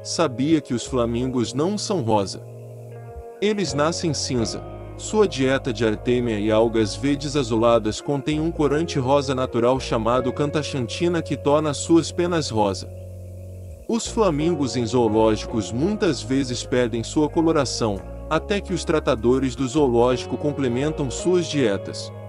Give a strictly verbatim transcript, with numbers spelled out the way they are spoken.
Sabia que os flamingos não são rosa. Eles nascem cinza. Sua dieta de artêmia e algas verdes azuladas contém um corante rosa natural chamado cantaxantina que torna suas penas rosa. Os flamingos em zoológicos muitas vezes perdem sua coloração, até que os tratadores do zoológico complementam suas dietas.